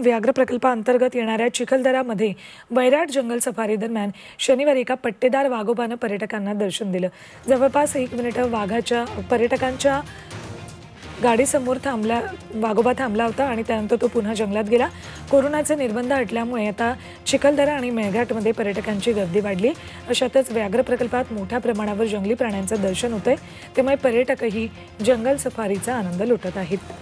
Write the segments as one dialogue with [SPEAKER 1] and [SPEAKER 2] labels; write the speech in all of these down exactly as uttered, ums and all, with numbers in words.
[SPEAKER 1] व्याघ्र प्रकल्पाअंतर्गत येणाऱ्या चिखलदरामध्ये वैराट जंगल सफारी दरम्यान शनिवारी एका पट्टेदार वाघोबानं पर्यटकांना दर्शन दिलं। जवळपास एक मिनिट वाघाच्या पर्यटकांच्या गाडीसमोर थांबला वाघोबा थांबला होता आणि त्यानंतर तो पुन्हा जंगलात गेला। कोरोनाचे निर्बंध हटल्यामुळे आता चिखलदरा आणि मेळघाटमध्ये पर्यटकांची गर्दी वाढली। अशातच व्याघ्र प्रकल्पात मोठ्या प्रमाणावर जंगली प्राण्यांचं दर्शन होतंय, त्यामुळे पर्यटकही जंगल सफारीचा आनंद लुटत आहेत।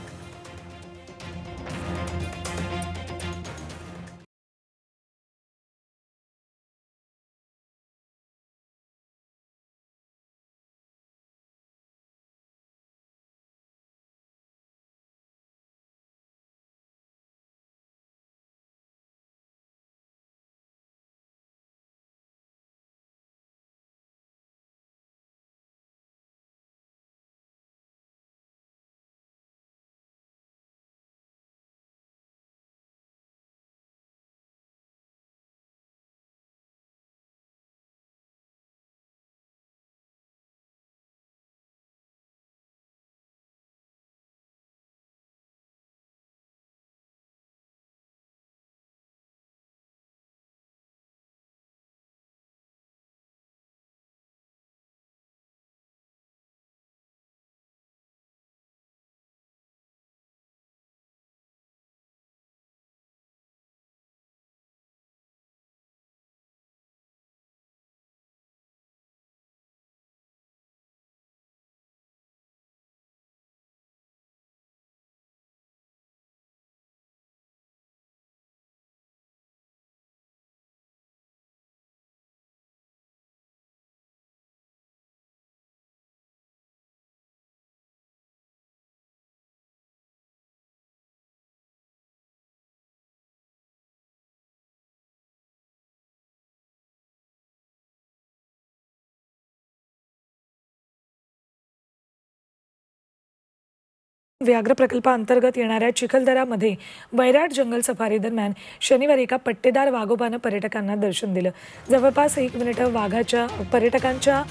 [SPEAKER 1] व्याघ्र प्रकल्पाअंतर्गत येणाऱ्या चिखलदरामध्ये वैराट जंगल सफारी दरम्यान शनिवारी एका पट्टेदार वाघोबानं पर्यटकांना दर्शन दिलं। जवळपास एक मिनिट वाघाच्या पर्यटकांच्या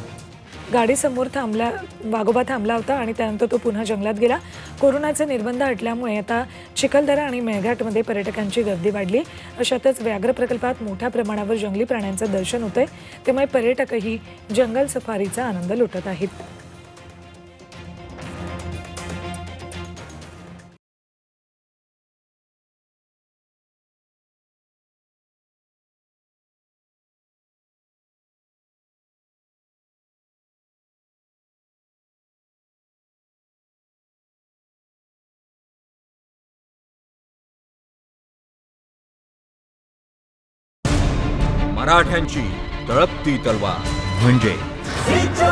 [SPEAKER 1] गाडीसमोर थांबला वाघोबा थांबला होता आणि त्यानंतर तो पुन्हा जंगलात गेला। कोरोनाचे निर्बंध हटल्यामुळे आता चिखलदरा आणि मेळघाटमध्ये पर्यटकांची गर्दी वाढली। अशातच व्याघ्र प्रकल्पात मोठ्या प्रमाणावर जंगली प्राण्यांचं दर्शन होतंय, त्यामुळे पर्यटकही जंगल सफारीचा आनंद लुटत आहेत।
[SPEAKER 2] मराठ्यांची तळपती तलवार म्हणजे